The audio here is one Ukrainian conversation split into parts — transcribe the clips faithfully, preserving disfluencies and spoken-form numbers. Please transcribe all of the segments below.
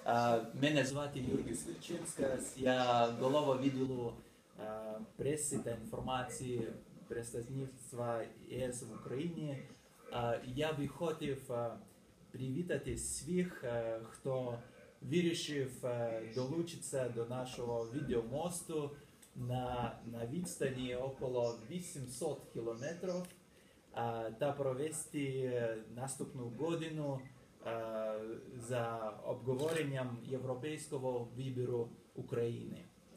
Мене звати Юрій Свідчинськас, я голова відділу преси та інформації представництва ЄС в Україні. Я би хотів привітати всіх, хто вирішив долучитися до нашого відеомосту на, на відстані около вісімсот кілометрів та провести наступну годину за обговоренням європейського вибору України.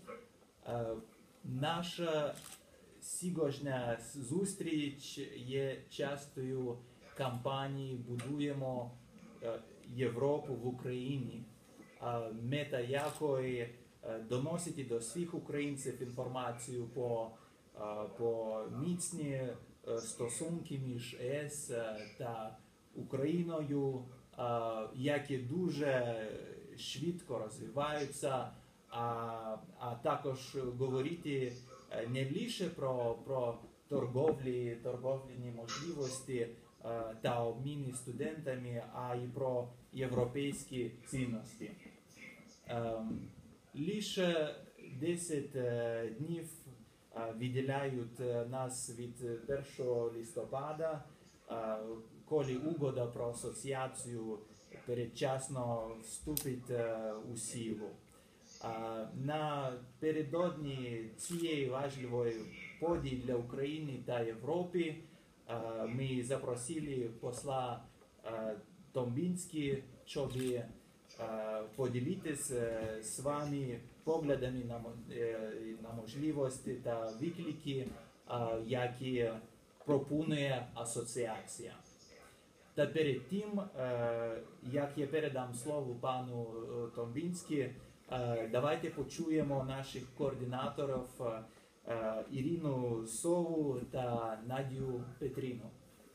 Наша сьогоднішня зустріч є частою кампанії «Будуємо Європу в Україні», мета якої доносити до всіх українців інформацію по, по міцні стосунки між ЄС та Україною, які дуже швидко розвиваються, а, а також говорити не лише про, про торговлі, торговельні можливості та обміни студентами, а й про європейські цінності. Лише десять днів відділяють нас від першого листопада, коли угода про асоціацію передчасно вступить у силу. Напередодні цієї важливої події для України та Європи ми запросили посла Tombinski, щоб поділитися з вами поглядами на, на можливості та виклики, які пропонує асоціація. Та перед тим, як я передам слово пану Tombinski, давайте почуємо наших координаторів Ірину Сову та Надію Петріну.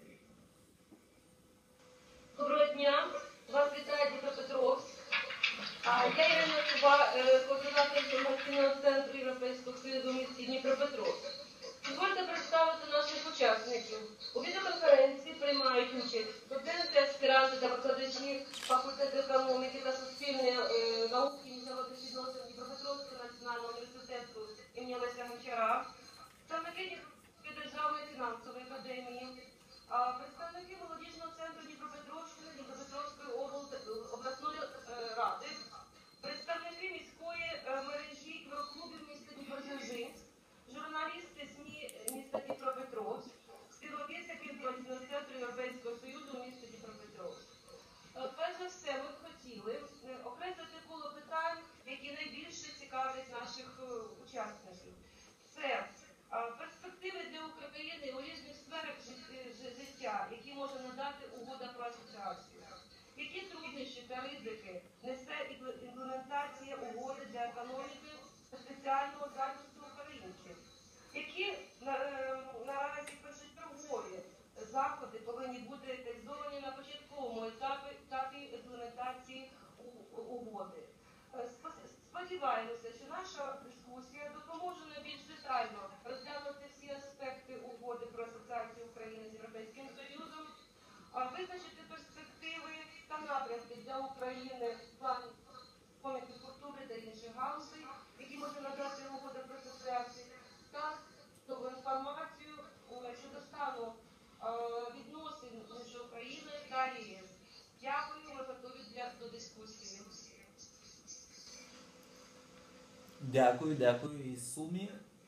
Доброго дня! Вас вітає Дніпропетровськ. Я Ірина Сова, координатор інформаційного центру Європейського Союзу в місті Дніпропетровськ. Дозвольте представити наших учасників. У відеоконференції приймають участь студенти, аспіранти та викладачі факультету економіки та суспільної е, науки міжнародних відносин Дніпропетровського національного університету імені Олеся Honchara, представники Дніпропетровської державної фінансової академії, представники молодіжного центру Дніпропетровщини, Дніпропетровської обласної е, ради, представники міської е, мережі клубів міста Дніпродзержинськ, журналісти СМІ міста Дніпропетровськ, співробітники інформаційного центру Європейського Союзу у місті Дніпропетровськ. Перш за все, ми б хотіли окреслити коло питань, які найбільше цікавлять наших учасників. Це перспективи для України у різних сферах життя, які може надати угода про асоціацію. Які труднощі та ризики несе імплементація угоди для економіки та спеціального захисту українців? Які наразі першочергові заходи повинні бути реалізовані на початковому етапі, етапі імплементації угоди? Сподіваємося, що наша дискусія допоможе нам більш детально розглянути всі аспекти угоди про асоціацію України з Європейським Союзом, визначити перспективи та напрямки для України в плані пам'ятки культури та інших галузей, які може надати угода про асоціацію, та інформацію щодо стану відносин між Україною та ЄС. Дякую, ми готові для до дискусії. Дякую, дякую. І Сумі.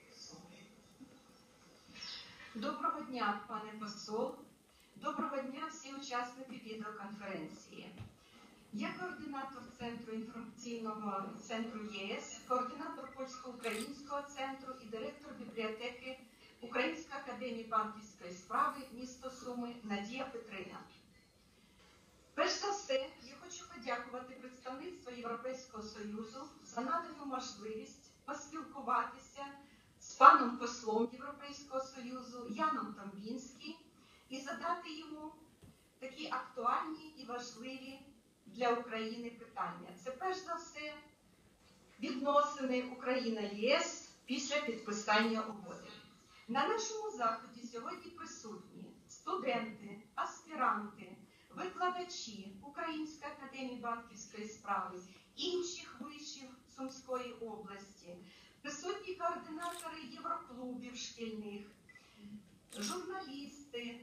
Доброго дня, пане посол. Доброго дня всі учасники відеоконференції. Я координатор Центру інформаційного центру ЄС, координатор польсько-українського центру і директор бібліотеки Української академії банківської справи місто Суми Надія Петріна. Перш за все, я хочу подякувати представництву Європейського Союзу за надану можливість поспілкуватися з паном послом Європейського Союзу Яном Томбінським і задати йому такі актуальні і важливі для України питання. Це перш за все відносини Україна-ЄС після підписання угоди. На нашому заході сьогодні присутні студенти, аспіранти, викладачі Української академії банківської справи інших вишів Сумської області, присутні координатори євроклубів шкільних, журналісти.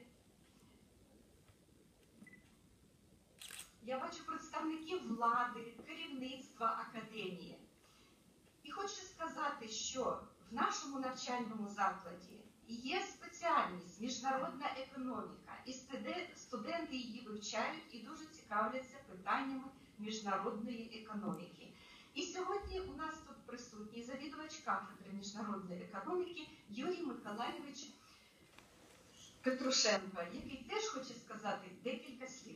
Я бачу представників влади, керівництва академії. І хочу сказати, що в нашому навчальному закладі є спеціальність міжнародна економіка, і студенти її вивчають і дуже цікавляться питаннями міжнародної економіки. І сьогодні у нас тут присутній завідувач кафедри міжнародної економіки Юрій Миколайович Петрушенко, який теж хоче сказати декілька слів.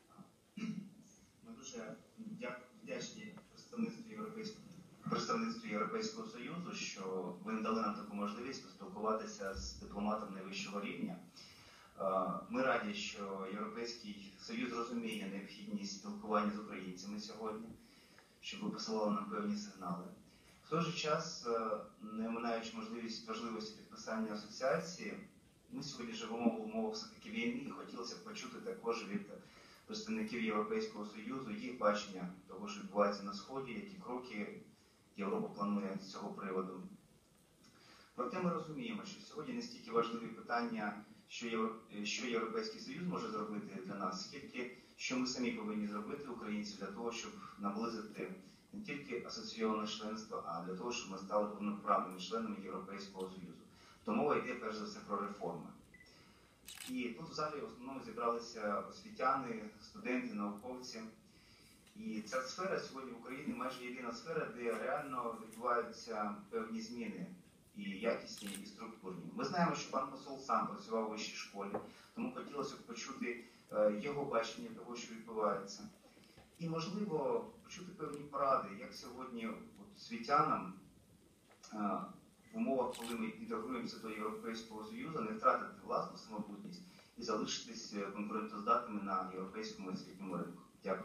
Ми дуже вдячні представництву Європейського, представництву Європейського Союзу, що ви надали нам таку можливість поспілкуватися з дипломатом найвищого рівня. Ми раді, що Європейський Союз розуміє необхідність спілкування з українцями сьогодні, щоб ви посилали нам певні сигнали. В той же час, не оминаючи можливість важливості підписання асоціації, ми сьогодні живемо в умовах все-таки війни, і хотілося б почути також від представників Європейського Союзу їх бачення того, що відбувається на Сході, які кроки Європа планує з цього приводу. Проте ми розуміємо, що сьогодні не стільки важливі питання, що, Євро... що Європейський Союз може зробити для нас, скільки що ми самі повинні зробити, українці, для того, щоб наблизити не тільки асоційоване членство, а для того, щоб ми стали повноправними членами Європейського Союзу. То мова йде перш за все про реформи. І тут в залі в основному зібралися освітяни, студенти, науковці. І ця сфера сьогодні в Україні майже єдина сфера, де реально відбуваються певні зміни, і якісні, і структурні. Ми знаємо, що пан посол сам працював у вищій школі, тому хотілося б почути його бачення того, що відбувається. І, можливо, почути певні поради, як сьогодні от, світянам в умовах, коли ми інтегруємося до Європейського Союзу, не втратити власну самобутність і залишитись конкурентоздатними на європейському освітньому ринку. Дякую.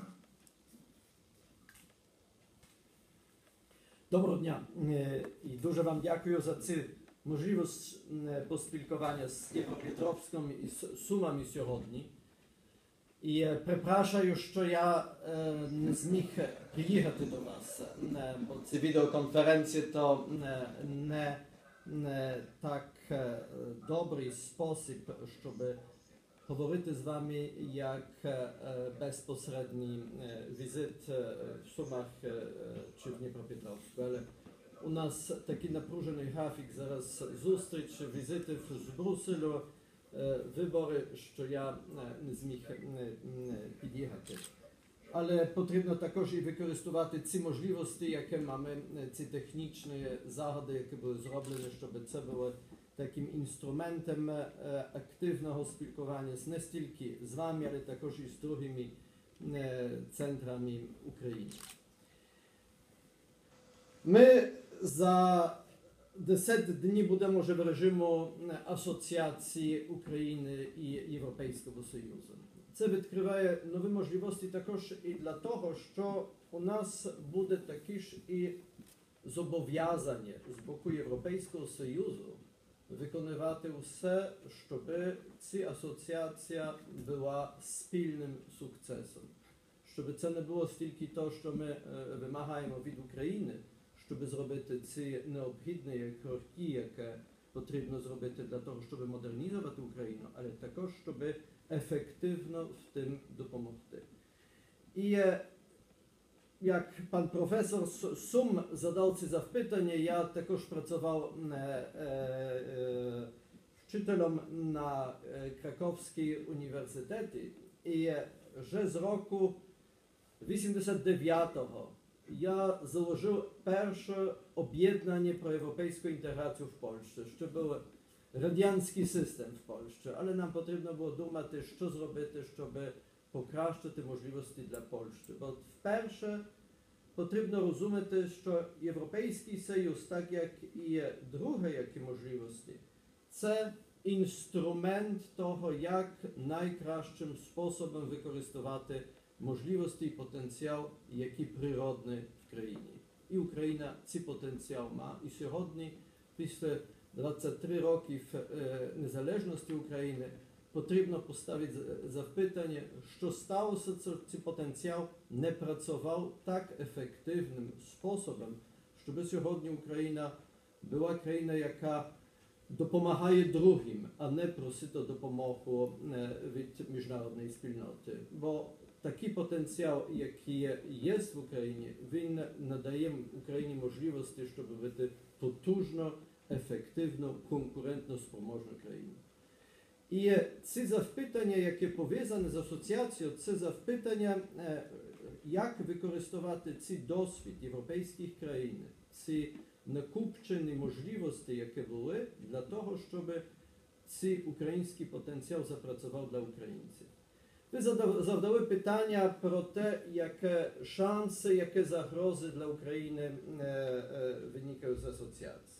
Доброго дня і дуже вам дякую за цю можливість поспілкування з Дніпропетровськом і з Сумами сьогодні. І перепрошую, що я не зміг приїхати до вас, бо ці відеоконференції то не, не так добрий спосіб, щоб говорити з вами як безпосередній візит в Сумах чи в Дніпропетровську. Але у нас такий напружений графік зараз зустріч, візитів з Брюсселю, вибори, що я не зміг під'їхати. Але потрібно також і використовувати ці можливості, які маємо, ці технічні заходи, які були зроблені, щоб це було таким інструментом активного спілкування не стільки з вами, але також і з другими центрами України. Ми за десять днів будемо вже в режиму асоціації України і Європейського Союзу. Це відкриває нові можливості також і для того, що у нас буде такі ж і зобов'язання з боку Європейського Союзу виконувати все, щоб ця асоціація була спільним сукцесом. Щоб це не було стільки того, що ми вимагаємо від України, щоб зробити ці необхідні кроки, які потрібно зробити для того, щоб модернізувати Україну, але також, щоб ефективно в тим допомогти. І як пан професор Сум задав ці запитання, я також працював вчителем на Краковській університеті, і вже з року вісімдесят дев'ятого я заложив перше об'єднання про європейську інтеграцію в Польщі, що був радянський систем в Польщі, але нам потрібно було думати, що зробити, щоб покращити можливості для Польщі. Бо вперше потрібно розуміти, що Європейський Союз, так як і другі які можливості, це інструмент того, як найкращим способом використовувати можливості і потенціал, які природні в країні. І Україна цей потенціал має. І сьогодні, після двадцяти трьох років незалежності України, потрібно поставити запитання, що сталося, що цей потенціал не працював так ефективним способом, щоб сьогодні Україна була країна, яка допомагає другим, а не просить допомогу від міжнародної спільноти. Бо такий потенціал, який є в Україні, він надає Україні можливості, щоб бути потужно, ефективно, конкурентно спроможну країну. І ці запитання, які пов'язані з асоціацією, це запитання, як використовувати цей досвід європейських країн, ці накопичені можливості, які були, для того, щоб цей український потенціал запрацював для українців. Ви задали питання про те, які шанси, які загрози для України виникають з асоціації.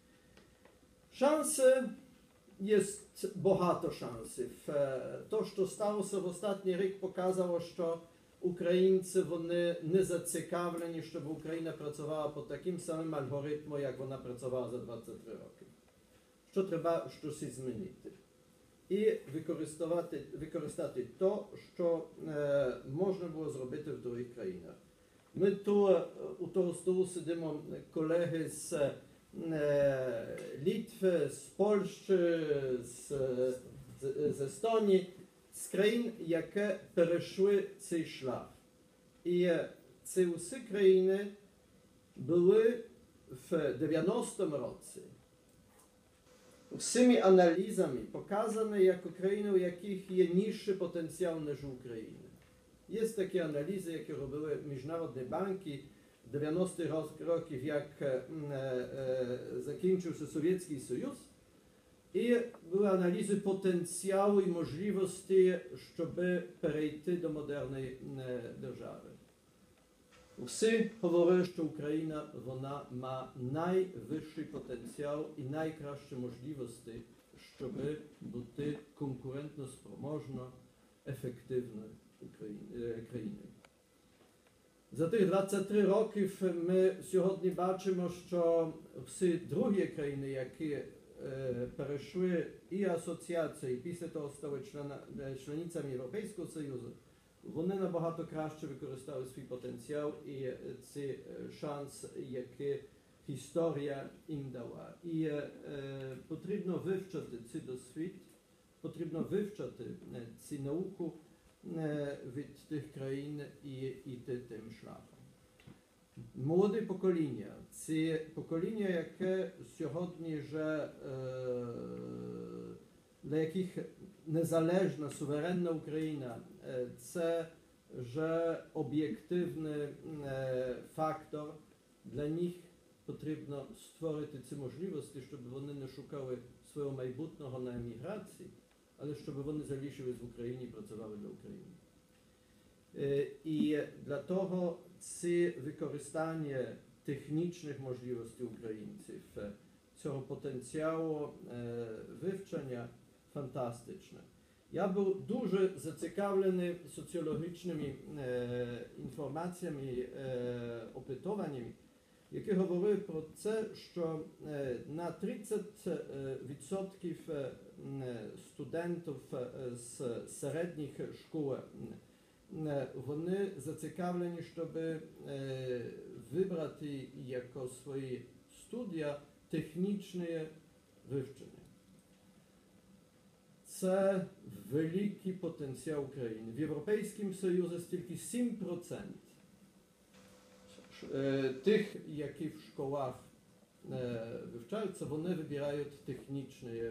Шанси, є багато шансів. То, що сталося в останній рік, показало, що українці вони не зацікавлені, щоб Україна працювала по таким самим алгоритмам, як вона працювала за двадцять три роки. Що треба щось змінити. І використати, використати то, що е, можна було зробити в других країнах. Ми тут у того столу сидимо колеги з е, Литви, з Польщі, з, з, з Естонії, з країн, які перейшли цей шлях. І ці усі країни були в дев'яностому році всіми аналізами показані як країни, у яких є нижчий потенціал, ніж у України. Є такі аналізи, які робили міжнародні банки в дев'яностих років, як е, е, закінчився Совєтський Союз. І були аналізи потенціалу і можливості, щоб перейти до модерної держави. Всі говорили, що Україна вона має найвищий потенціал і найкращі можливості, щоб бути конкурентно спроможно, ефективною країною. За тих двадцять три років ми сьогодні бачимо, що всі другі країни, які перейшли і асоціації, і після того стали члена, членицями Європейського Союзу, вони набагато краще використали свій потенціал і цей шанс, який історія їм дала. І е, потрібно вивчати цей досвід, потрібно вивчати е, цю науку е, від тих країн і йти тим шляхом. Молоде покоління, це покоління, яке сьогодні вже, е, для яких незалежна, суверенна Україна е, це вже об'єктивний е, фактор, для них потрібно створити ці можливості, щоб вони не шукали свого майбутнього на еміграції, але щоб вони залишились в Україні і працювали для України. Е, і для того це використання технічних можливостей українців, цього потенціалу е, вивчення фантастичне. Я був дуже зацікавлений соціологічними е, інформаціями, е, опитуваннями, які говорили про це, що е, на тридцять відсотків студентів з середніх школ вони зацікавлені, щоб е, вибрати як свої студія технічне вивчення. Це великий потенціал України. В Європейському Союзі тільки сім відсотків тих, які в школах вивчаються, вони вибирають технічні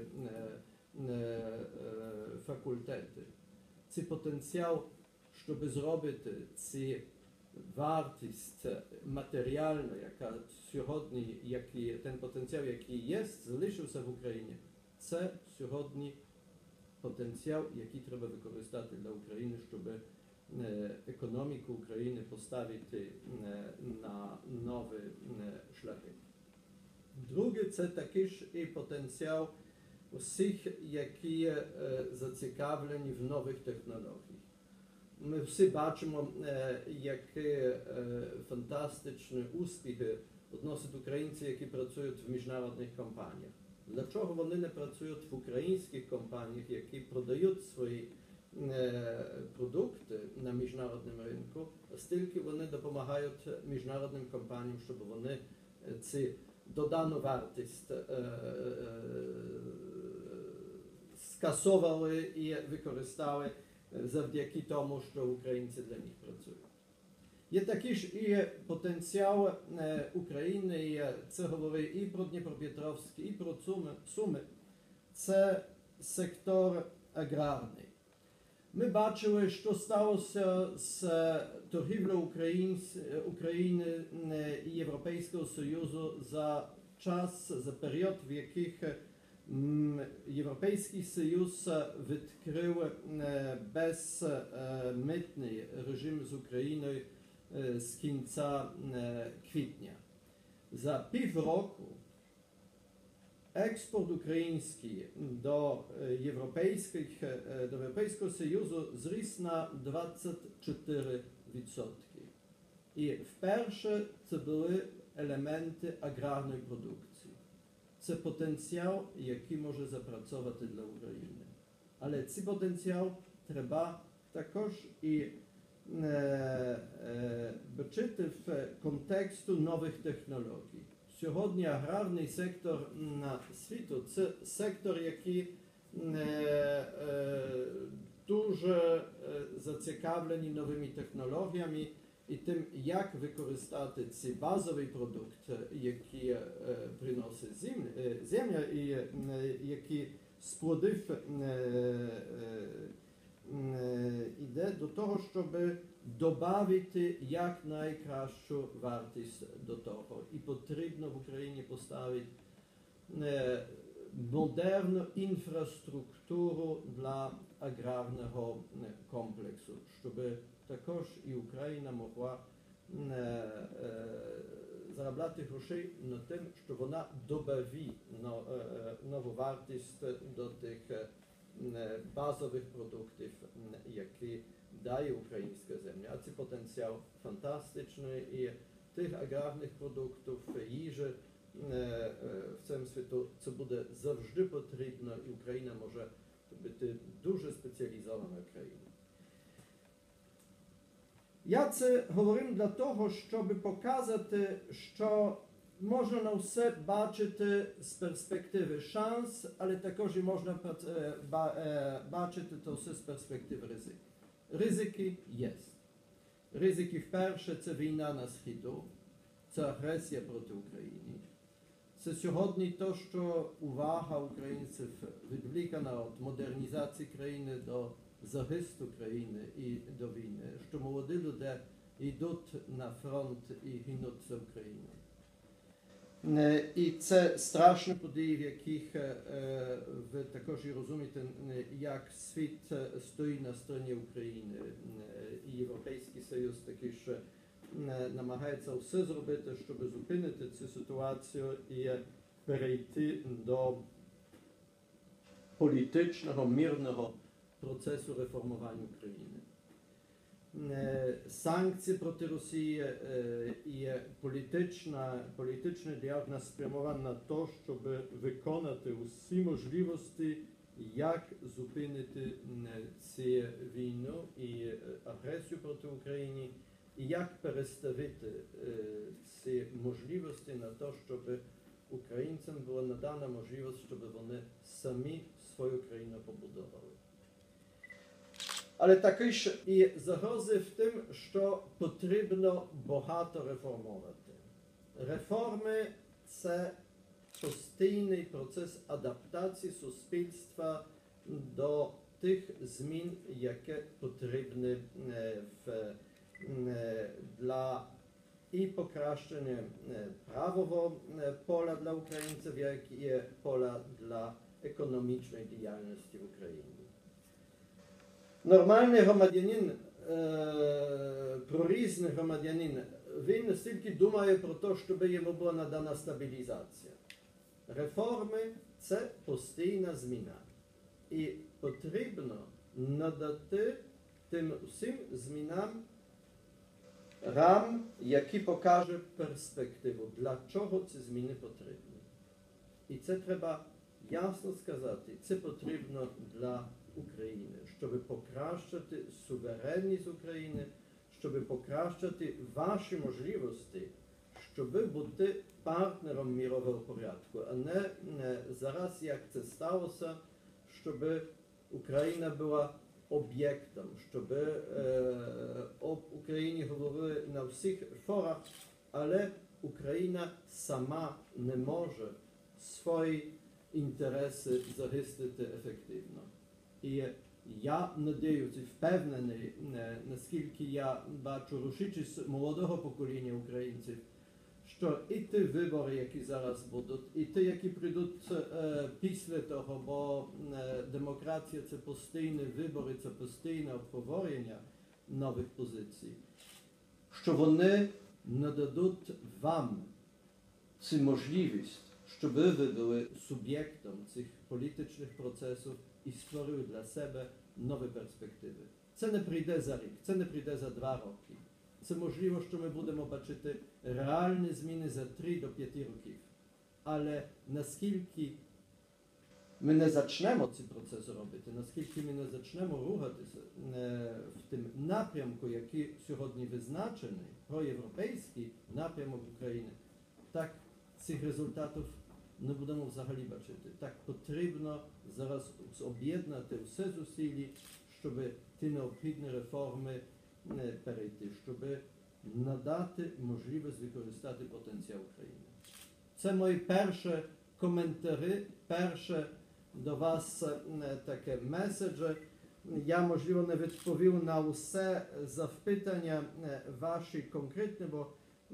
факультети. Цей потенціал, щоб зробити цю вартість матеріальну, яка сьогодні, який, ten потенціал, який є, залишився в Україні, це сьогодні потенціал, який треба використати для України, щоб економіку України поставити на нові шляхи. Друге, це такий ж і потенціал усіх, які зацікавлені в нових технологіях. Ми всі бачимо, які фантастичні успіхи відносять українці, які працюють в міжнародних компаніях. Для чого вони не працюють в українських компаніях, які продають свої е, продукти на міжнародному ринку, стільки вони допомагають міжнародним компаніям, щоб вони ці додану вартість е, е, скасовували і використали завдяки тому, що українці для них працюють. Є такий ж і потенціал е, України, і це говорить і про Дніпропетровськ, і про Суми. Суми. Це сектор аграрний. Ми бачили, що сталося з торгівлею України і Європейського Союзу за час, за період, в яких Європейський Союз відкрив безмитний режим з Україною з кінця квітня. За півроку експорт український до Європейських, до Європейського Союзу зріс на двадцять чотири відсотки. І вперше це були елементи аграрної продукції. Це потенціал, який може запрацьовувати для України. Але цей потенціал треба також і е, е, бачити в контексту нових технологій. Сьогодні аграрний сектор на світу – це сектор, який е, е, дуже е, зацікавлений новими технологіями і тим, як використати цей базовий продукт, який е, приносить земля, е, земля і е, який з плодів е, е, йде до того, щоб додати як найкращу вартість до того. І потрібно в Україні поставити е, модерну інфраструктуру для аграрного комплексу, щоб також і Україна могла е, е, заробляти грошей на тим, що вона добавить но, е, нову вартість до тих е, базових продуктів, які дає українська земля. А це потенціал фантастичний, і тих аграрних продуктів, їжі е, е, в цьому світу це буде завжди потрібно, і Україна може бути дуже спеціалізована країна. Я це говорю для того, щоб показати, що можна на все бачити з перспективи шанс, але також і можна бачити це все з перспективи ризиків. Ризики є. Ризики вперше – це війна на Сході, це агресія проти України. Це сьогодні те, що увага українців відвлікана від модернізації країни до захисту країни і до війни, що молоді люди йдуть на фронт і гинуть за Україну. І це страшні події, в яких ви також і розумієте, як світ стоїть на стороні України. І Європейський Союз такий, що намагається все зробити, щоб зупинити цю ситуацію і перейти до політичного, мирного процесу реформування України. Санкції проти Росії і політична, політичний діагноз спрямований на те, щоб виконати усі можливості, як зупинити цю війну і агресію проти України, і як переставити ці можливості на те, щоб українцям була надана можливість, щоб вони самі свою країну побудували. Але також і загрози в тим, що потрібно багато реформувати. Реформи – це постійний процес адаптації суспільства до тих змін, які потрібні в, для і покращення правового поля для українців, як і поля для економічної діяльності в Україні. Нормальний громадянин, е, прорізний громадянин, він стільки думає про те, щоб йому була надана стабілізація. Реформи – це постійна зміна. І потрібно надати тим усім змінам рам, які покажуть перспективу, для чого ці зміни потрібні. І це треба ясно сказати, це потрібно для України, щоб покращити суверенність України, щоб покращити ваші можливості, щоб бути партнером мірового порядку, а не зараз, як це сталося, щоб Україна була об'єктом, щоб е, об Україні говорили на всіх форах, але Україна сама не може свої інтереси захистити ефективно. І я надіюся, впевнений, наскільки я бачу рушучість молодого покоління українців, що і ті вибори, які зараз будуть, і ті, які прийдуть е, після того, бо е, демократія – це постійні вибори, це постійне обговорення нових позицій, що вони нададуть вам цю можливість, щоб ви були суб'єктом цих політичних процесів і створили для себе нові перспективи. Це не прийде за рік, це не прийде за два роки. Це можливо, що ми будемо бачити реальні зміни за три до п'яти років. Але наскільки ми не почнемо ці процеси робити, наскільки ми не почнемо рухатися в тим напрямку, який сьогодні визначений, проєвропейський напрямок України, так цих результатів не будемо взагалі бачити. Так потрібно зараз об'єднати все зусилля, щоб ті необхідні реформи перейти, щоб надати можливість використати потенціал України. Це мої перші коментарі, перше до вас таке меседжі. Я, можливо, не відповів на усе запитання ваші конкретні, бо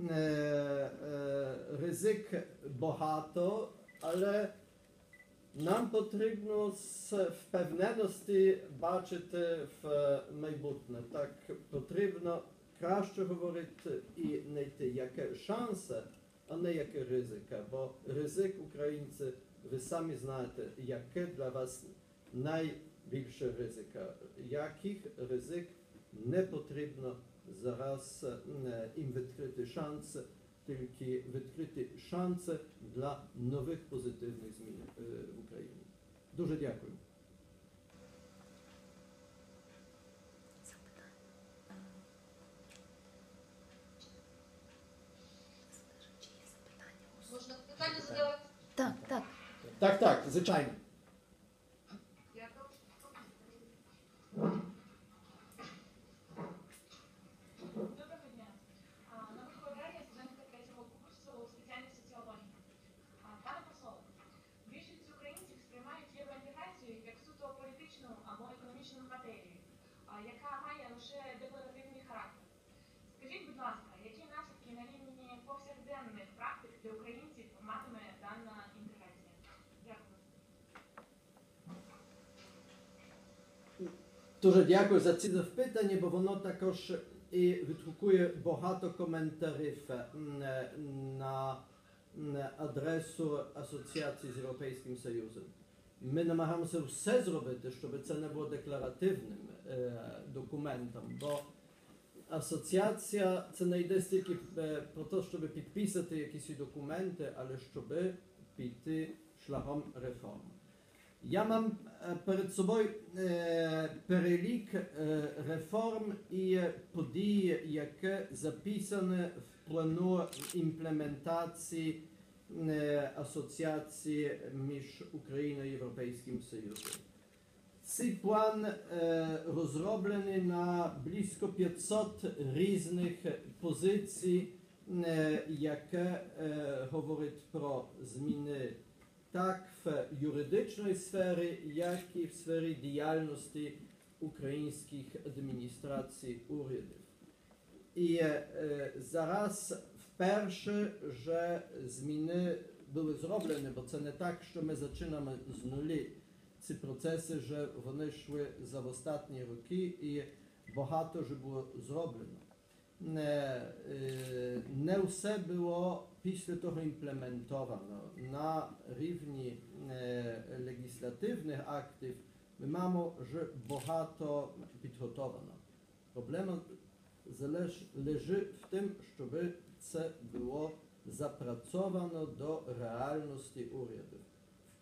ризик багато, але нам потрібно з впевненості бачити в майбутнє. Так, потрібно краще говорити і знайти, яке шанси, а не яке ризика. Бо ризик, українці, ви самі знаєте, яке для вас найбільше ризика. Яких ризик не потрібно зараз їм відкрити шанси, тільки відкриті шанси для нових позитивних змін в Україні. Дуже дякую. Можна питання задавати? Так, так. Так, так, звичайно. Доброго дня. На викладання студентка третього курсу у спеціальній соціології. Пане посол, більшість українців сприймають євроінтеграцію як суто політичну або економічну матерію, яка має лише декларативний характер. Скажіть, будь ласка, які наслідки на рівні повсякденних практик для українців матиме дана інтеграція? Дякую. Дуже дякую за ці запитання, бо воно також і відгукує багато коментарів на адресу асоціації з Європейським Союзом. Ми намагаємося все зробити, щоб це не було декларативним документом, бо асоціація це не йде стільки про те, щоб підписати якісь документи, але щоб піти шляхом реформ. Я мам перед собою перелік реформ і подій, які записані в плану імплементації асоціації між Україною і Європейським Союзом. Цей план розроблений на близько п'ятсот різних позицій, які говорять про зміни так в юридичній сфері, як і в сфері діяльності українських адміністрацій урядів. І е, зараз вперше вже зміни були зроблені, бо це не так, що ми починаємо з нулі. Ці процеси вже вони йшли за останні роки і багато вже було зроблено. Не, е, не все було після того імплементовано. На рівні е, легіслативних актів ми маємо вже багато підготовлено. Проблема залеж, лежить в тим, щоб це було запрацьовано до реальності урядів.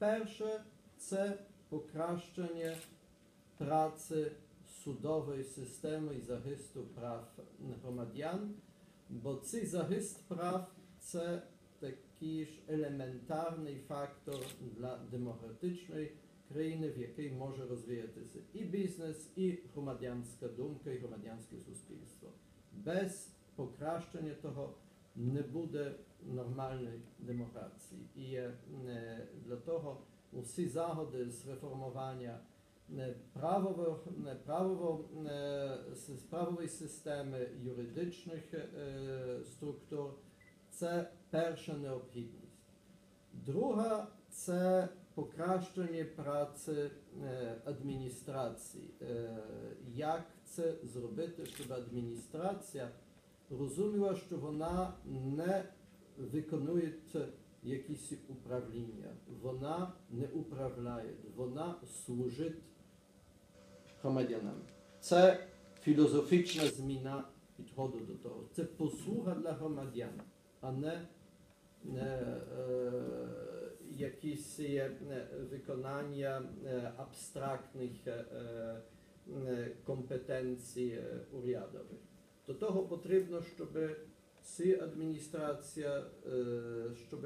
перше, це покращення праці судової системи і захисту прав громадян, бо цей захист прав – це такий ж елементарний фактор для демократичної країни, в якій може розвиватися і бізнес, і громадянська думка, і громадянське суспільство. Без покращення того не буде нормальної демократії. І е, для того усі заходи з реформування правової, правово, правової системи, юридичних е, структур – це перша необхідність. Друга – це покращення праці е, адміністрації. Е, як це зробити, щоб адміністрація розуміла, що вона не виконує якісь управління, вона не управляє, вона служить громадянам. Це філософічна зміна підходу до того. Це послуга для громадян, а не, не е, якісь е, виконання е, абстрактних е, е, компетенцій е, урядових. До того потрібно, щоб ця адміністрація, е, щоб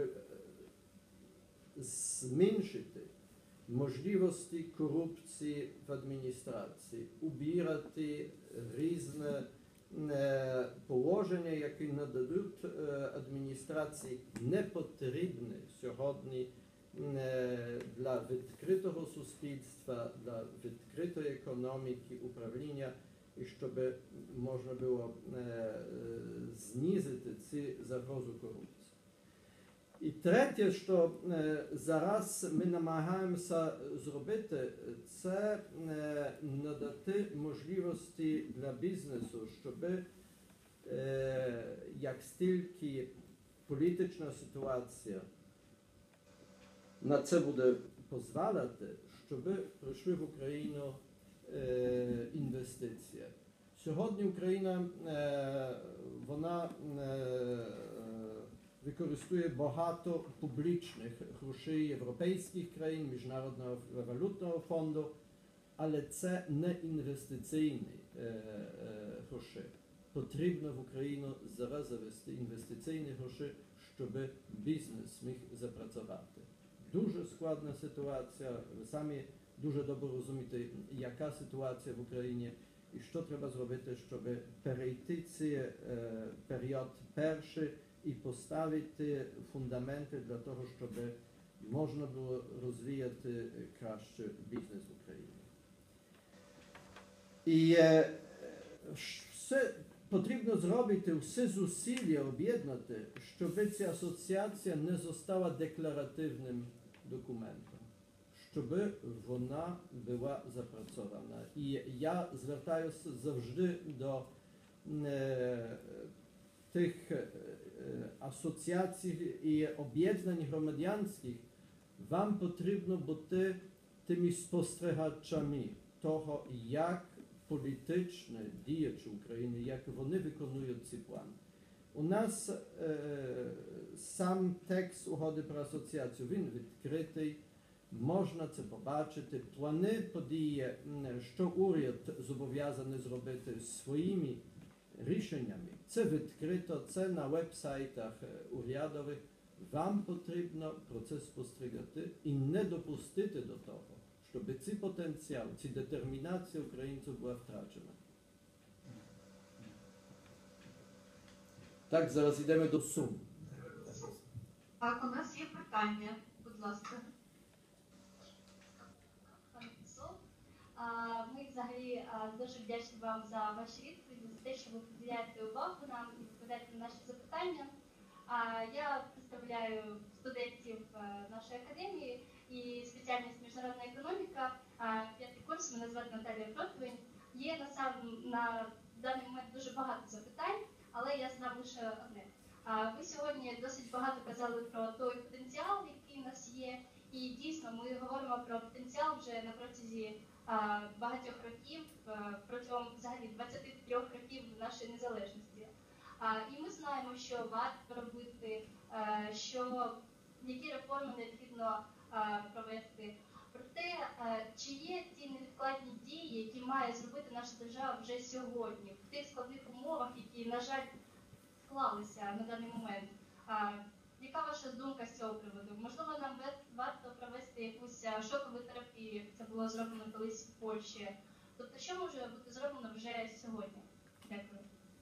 зменшити можливості корупції в адміністрації, убирати різні е, положення, які нададуть е, адміністрації, не потрібні сьогодні е, для відкритого суспільства, для відкритої економіки, управління, і щоб можна було е, знизити ці загрозу корупції. І третє, що е, зараз ми намагаємося зробити, це е, надати можливості для бізнесу, щоб е, як стільки політична ситуація на це буде дозволяти, щоб прийшли в Україну е, інвестиції. Сьогодні Україна, е, вона е, використовує багато публічних грошей європейських країн, Міжнародного валютного фонду, але це не інвестиційні е, е, гроші. Потрібно в Україну зараз завести інвестиційні гроші, щоб бізнес міг запрацювати. Дуже складна ситуація, ви самі дуже добре розумієте, яка ситуація в Україні і що треба зробити, щоб перейти цей е, період перший і поставити фундаменти для того, щоб можна було розвивати краще бізнес в Україні. І е, все потрібно зробити, все зусилля об'єднати, щоб ця асоціація не została декларативним документом, щоб вона була запрацьована. І я звертаюся завжди до е, тих е, асоціацій і об'єднань громадянських. Вам потрібно бути тими спостерігачами того, як політичні діячі України, як вони виконують ці плани. У нас е, сам текст угоди про асоціацію, він відкритий, можна це побачити. Плани події, що уряд зобов'язаний зробити своїми рішеннями. Це відкрито, це на веб-сайтах урядових. Вам потрібно про це спостерігати і не допустити до того, щоб цей потенціал, ця детермінація українців була втрачена. Так, зараз йдемо до Сум. Так, у нас є питання, будь ласка. Пане посол, а, ми взагалі а, дуже вдячні вам за ваші відповіді, за те, що ви приділяєте увагу нам і відповідаєте на наші запитання. А, я представляю студентів а, нашої академії і спеціальність міжнародна економіка. А, п'ятий курс, мене звати Наталія Противень. Є на, сам, на даний момент дуже багато запитань, але я знав лише одне. А, ви сьогодні досить багато казали про той потенціал, який у нас є. І дійсно ми говоримо про потенціал вже на протязі а, багатьох років, а, протягом взагалі двадцяти трьох років нашої незалежності. А, і ми знаємо, що варто робити, а, що які реформи необхідно а, а, провести. Проте, а, чи є ті невідкладні дії, які має зробити наша держава вже сьогодні, в тих складних умовах, які, на жаль, склалися на даний момент? А, яка ваша думка з цього приводу? Можливо, нам варто провести якусь шокову терапію, це було зроблено колись в Польщі. Тобто, що може бути зроблено вже сьогодні? Дякую.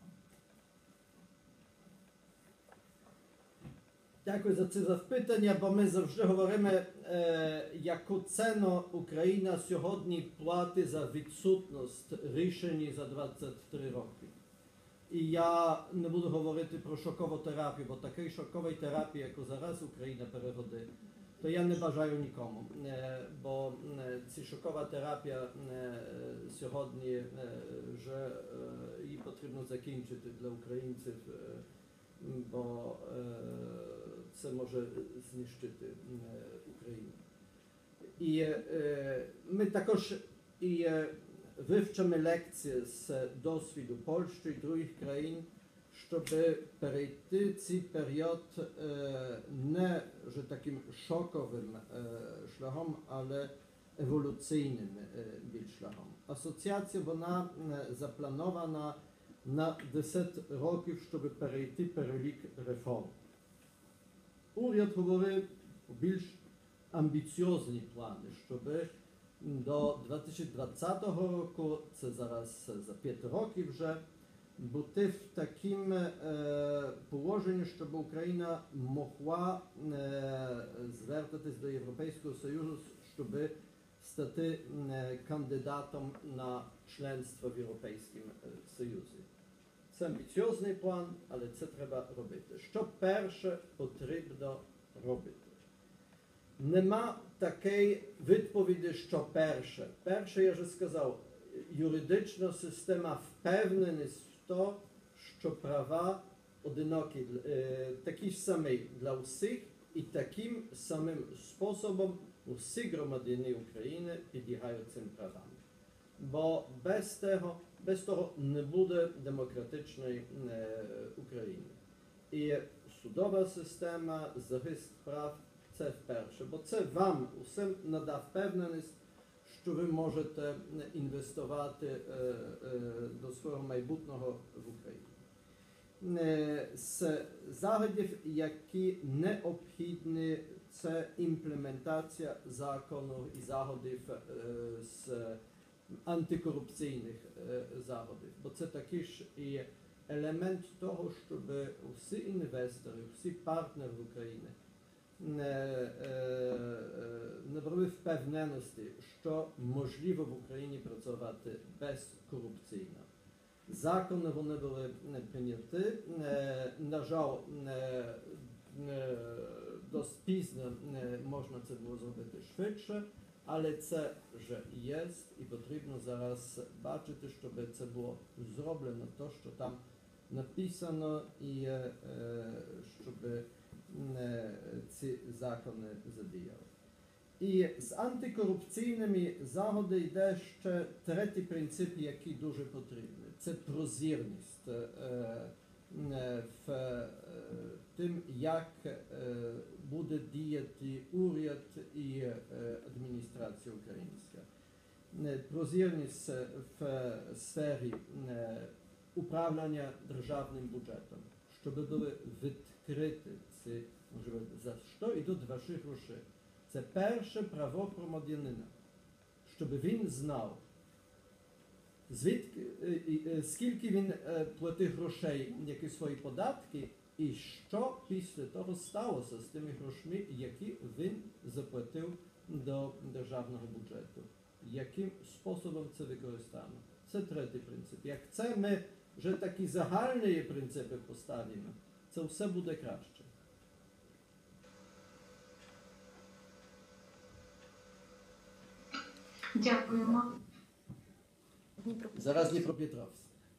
Дякую за це запитання, бо ми завжди говоримо, е, яку ціну Україна сьогодні платить за відсутність рішень за двадцять три роки. І я не буду говорити про шокову терапію, бо такої шокової терапії, яку зараз Україна переходить, то я не бажаю нікому. Е, бо е, ця шокова терапія е, сьогодні, е, вже е, її потрібно закінчити для українців, е, бо е, це може знищити е, Україну. І е, ми також і е, вивчимо лекції з досвіду Польщі і інших країн, щоб перейти цей період е, не вже таким шоковим е, шляхом, але еволюційним е, більш шляхом. Асоціація, вона е, запланована на десять років, щоб перейти перелік реформ. Уряд говорив про більш амбіціозні плани, щоб до дві тисячі двадцятого року, це зараз за п'ять років вже, бути в таким е, положенні, щоб Україна могла е, звертатись до Європейського Союзу, щоб стати е, кандидатом на членство в Європейському Союзі. Це амбіціозний план, але це треба робити. Що перше потрібно робити? Нема такої відповіді, що перше. Перше, я вже сказав, юридична система впевненість в то, що права одинокі, такі ж самі для всіх, і таким самим способом усі громадяни України підлягають цим правам. Бо без того, без того не буде демократичної е, України. І судова система, захист прав – це вперше. Бо це вам усім надав впевненість, що ви можете інвестувати е, е, до свого майбутнього в Україні. Е, з заходів, які необхідні, це імплементація законів і заходів е, з антикорупційних е, заходів. Бо це такий ж і елемент того, щоб всі інвестори, всі партнери в Україні не, е, не брали впевненості, що можливо в Україні працювати безкорупційно. Закони вони були прийняті. Е, на жаль, е, е, досить пізно е, можна це було зробити швидше, але це вже є і потрібно зараз бачити, щоб це було зроблено, то, що там написано, і е, щоб е, ці закони задіяли. І з антикорупційними заходами йде ще третій принцип, який дуже потрібний. Це прозірність е, е, в е, тим, як е, буде діяти уряд і е, адміністрація українська. Е, прозірність в сфері е, управління державним бюджетом, щоб були відкриті ці можливості. За що йдуть ваші гроші? Це перше право громадянина, щоб він знав, звідки, скільки він платив грошей, які свої податки, і що після того сталося з тими грошми, які він заплатив до державного бюджету. Яким способом це використано? Це третій принцип. Як це ми вже такі загальні принципи поставимо, це все буде краще. Дякуємо. Зараз Дніпропетровськ.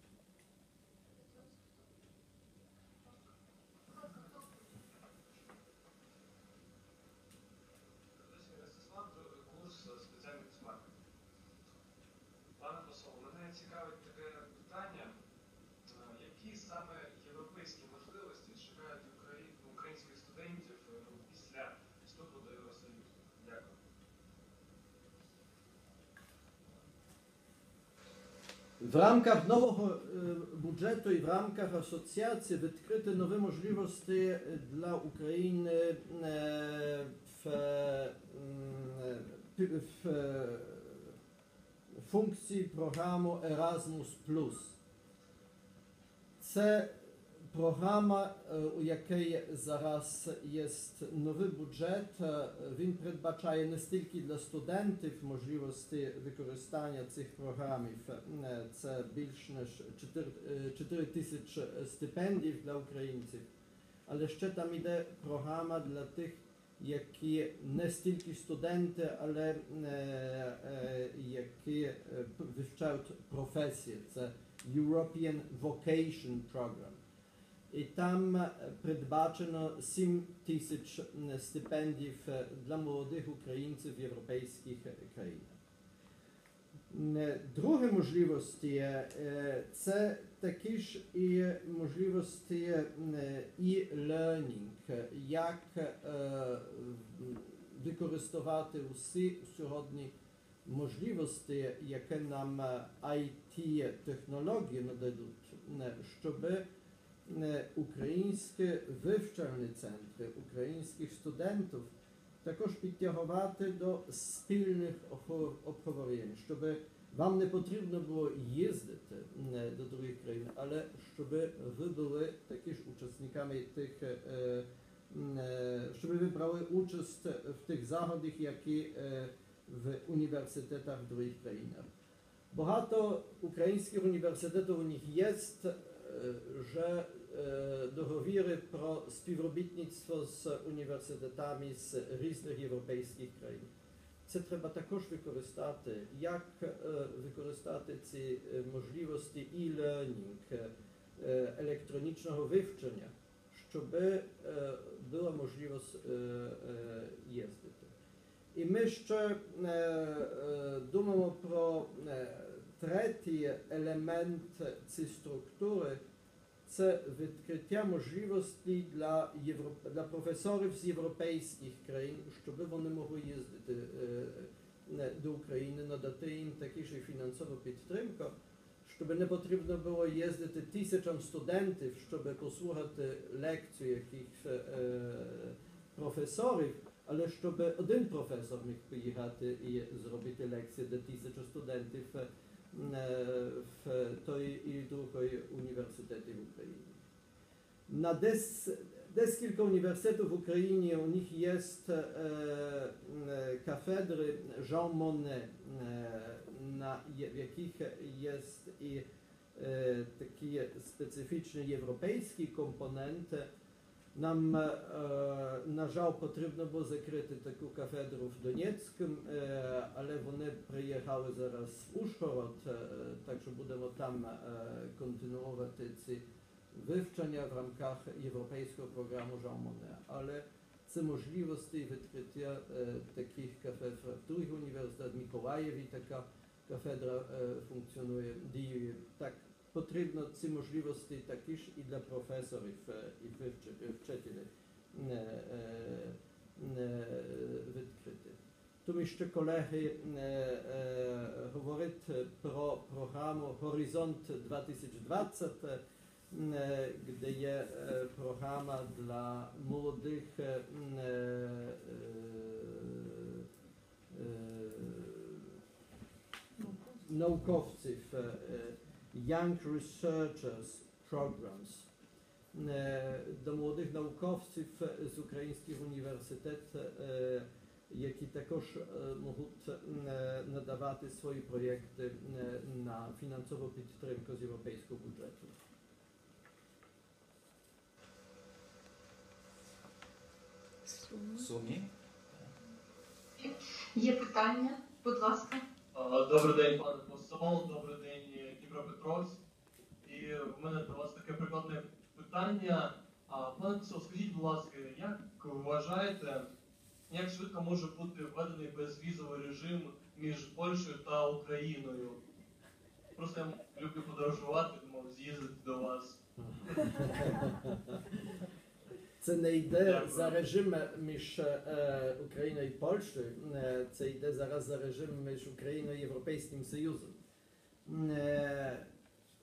Курс спеціальних смартів. Пане посол, мене цікавить таке питання, які саме європейські можливості чекають українських студентів після вступу до Євросоюзу? Дякую. В рамках нового бюджету і в рамках асоціації відкриті нові можливості для України в, в функції програми Erasmus+. Це програма, у якій зараз є новий бюджет. Він передбачає не стільки для студентів можливості використання цих програм. Це більш ніж чотири тисячі стипендій для українців. Але ще там йде програма для тих, які не стільки студенти, але які вивчають професії. Це European Vocation Program. І там передбачено сім тисяч стипендій для молодих українців в європейських країнах. Другі можливості – це такі ж і можливості e-learning, як використовувати усі сьогодні можливості, які нам ай ті-технології нададуть, щоб українські вивчальні центри, українських студентів також підтягувати до спільних обговорень, щоб вам не потрібно було їздити до других країн, але щоб ви були також учасниками тих, щоб ви брали участь в тих заходах, які в університетах в других країнах. Багато українських університетів у них є, że договори про співробітництво з університетами з різних європейських країн. Це треба також використати. Як використати ці можливості e-learning, електронічного вивчення, щоб була можливість їздити. І ми ще думаємо про третій елемент цієї структури – це відкриття можливостей для, європ... для професорів з європейських країн, щоб вони могли їздити е, до України, надати їм таку ж фінансову підтримку, щоб не потрібно було їздити тисячам студентів, щоб послухати лекцію якихось е, професорів, але щоб один професор міг поїхати і зробити лекцію до тисячі студентів в той і другої університеті в Україні. На десь, декілька університетів в Україні у них є е, кафедри Jean Monnet, е, на, в яких є і е, такі специфічні європейські компоненти. Нам, на жаль, потрібно було закрити таку кафедру в Донецьку, але вони приїхали зараз в Ужгород, так що будемо там континуувати ці вивчення в рамках європейського програму Jean Monnet. Але це можливості відкриття таких кафедр в других університетах. В Миколаєві така кафедра функціонує, діє. Так, потрібно ці можливості такі ж і для професорів і вчителів відкрити. Тому що колеги говорять про програму Горизонт дві тисячі двадцять, де є програма для молодих науковців, Young Researchers Programs, до молодих науковців з українських університетів, які також можуть надавати свої проєкти на фінансову підтримку з європейського бюджету. Сумі? Є питання? Будь ласка. Добрий день, пане посол, добрий день, Дніпропетровськ. І в мене до вас таке прикладне питання. Пане посол, скажіть, будь ласка, як вважаєте, як швидко може бути введений безвізовий режим між Польщею та Україною? Просто я люблю подорожувати, думав з'їздити до вас. Це не йде Дякую. За режим між е, Україною і Польщею, це йде зараз за режим між Україною і Європейським Союзом. Е,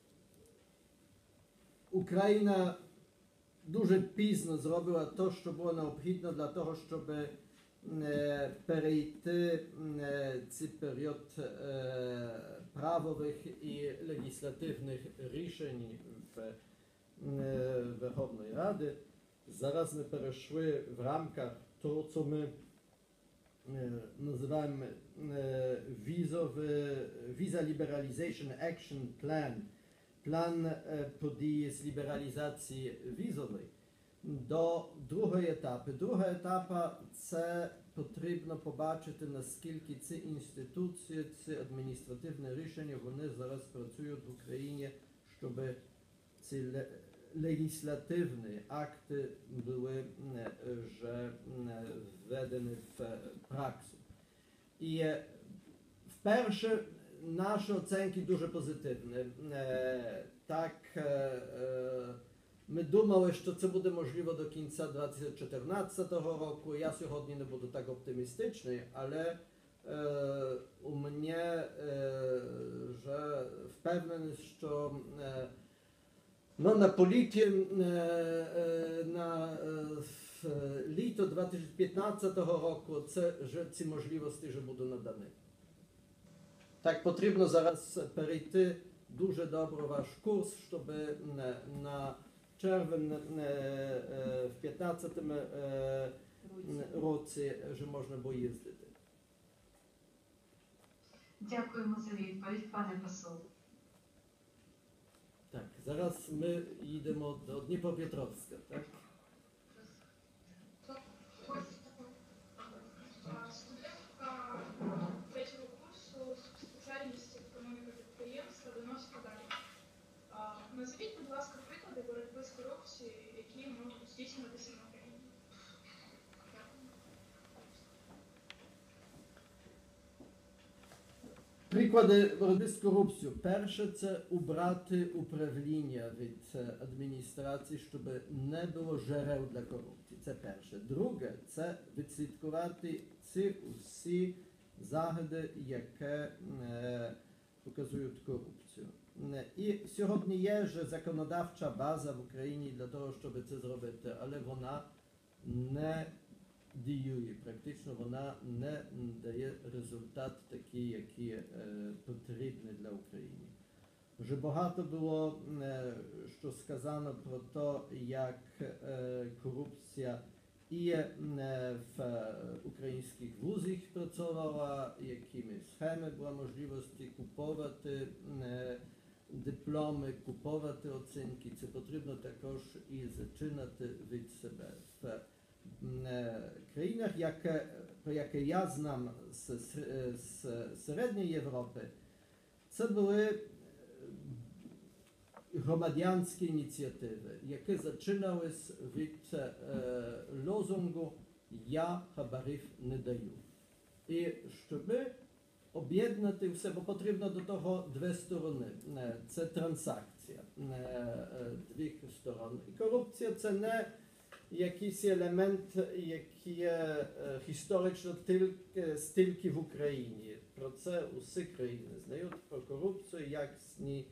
Україна дуже пізно зробила те, що було необхідно для того, щоб е, перейти е, цей період е, правових і легіслативних рішень в е, Верховної Ради. Зараз ми перейшли в рамках того, що ми е, називаємо е, візовий, Visa Liberalization Action Plan, план е, події з лібералізації візової, до другої етапу. Друга етапа – це потрібно побачити, наскільки ці інституції, ці адміністративні рішення, вони зараз працюють в Україні, щоб ці легіслативні акти були вже введені в практику. І вперше наші оцінки дуже позитивні. Так, ми думали, що це буде можливо до кінця дві тисячі чотирнадцятого року. Я сьогодні не буду так оптимістичний, але е, у мене е, вже впевнений, що е, ну, на політі е, е, на е, літо дві тисячі п'ятнадцятого року це, вже, ці можливості вже будуть надані. Так, потрібно зараз перейти дуже добре ваш курс, щоб на, на червень в п'ятнадцятому році вже можна було їздити. Дякуємо за відповідь, пане посол. Так, зараз ми їдемо до Дніпропетровська, так? Студентка третього курсу спеціальності економіка підприємства доносить подалі. Назвіть, будь ласка, приклади боротьби з корупцією, які можуть здійснюватися на Україні. Приклади боротьби з корупцією. Перше – це убрати управління від адміністрації, щоб не було джерел для корупції. Це перше. Друге – це відслідкувати ці усі заходи, які е, показують корупцію. І сьогодні є вже законодавча база в Україні для того, щоб це зробити, але вона не діює, практично вона не дає результат такий, який е, потрібний для України. Вже багато було, е, що сказано про те, як е, корупція і е, в українських вузах працювала, якими схеми була можливості купувати е, дипломи, купувати оцінки. Це потрібно також і зачинати від себе. В країнах, яке, про яке я знам з, з Середньої Європи, це були громадянські ініціативи, які зачиналися від е, лозунгу «Я хабарів не даю». І щоб об'єднати все, бо потрібно до того дві сторони. Це транзакція двох сторон. І корупція – це не якийсь елемент, який є історично тільки, стільки в Україні. Про це усі країни знають, про корупцію, як з ній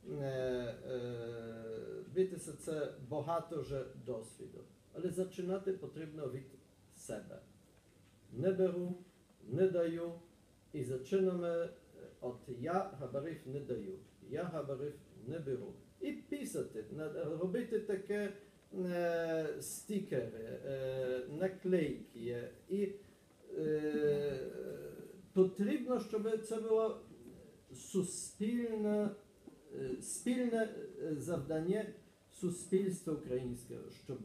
битися, це багато вже досвіду. Але зачинати потрібно від себе. Не беру, не даю, і зачинами от я габарів не даю, я габарів не беру. І писати, робити таке е, стікери, е, наклейки. І е, потрібно, щоб це було суспільне, спільне завдання суспільства українського, щоб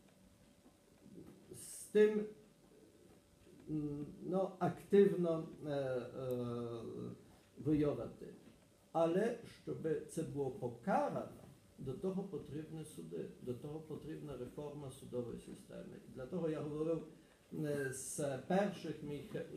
з тим no, активно е, е, воювати. Але щоб це було покарано, до того потрібні суди, до того потрібна реформа судової системи. Для того я говорив е, з перших моїх е,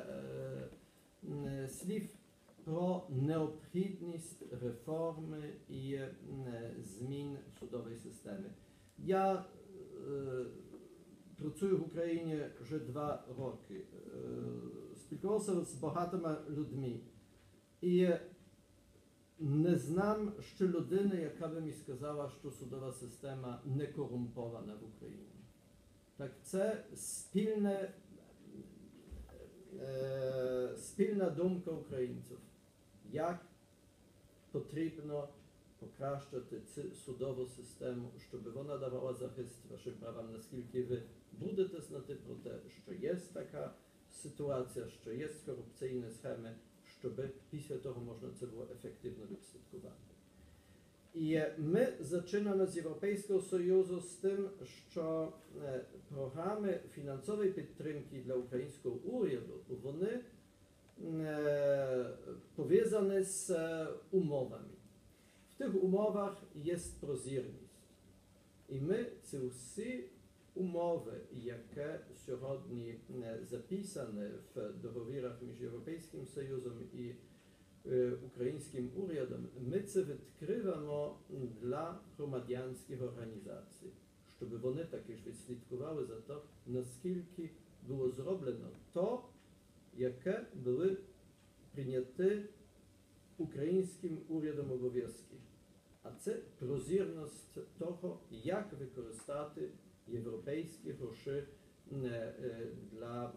е, слів про необхідність реформи і е, змін судової системи. Я е, працюю в Україні вже два роки. Спілкувався з багатьма людьми. І не знам ще людини, яка би ми сказала, що судова система не корумпована в Україні. Так це спільне, е, спільна думка українців, як потрібно покращити цю судову систему, щоб вона давала захист вашим правам, наскільки ви будете знати про те, що є така ситуація, що є корупційні схеми, щоб після того можна це було ефективно відслідкувати. І ми починаємо з Європейського Союзу з тим, що програми фінансової підтримки для українського уряду, вони пов'язані з умовами. В тих умовах є прозірність. І ми ці всі умови, які сьогодні записані в договірах між Європейським Союзом і українським урядом, ми це відкриваємо для громадянських організацій, щоб вони також відслідкували за те, наскільки було зроблено то, яке були прийняті українським урядом обов'язки. А це прозірність того, як використати європейські гроші для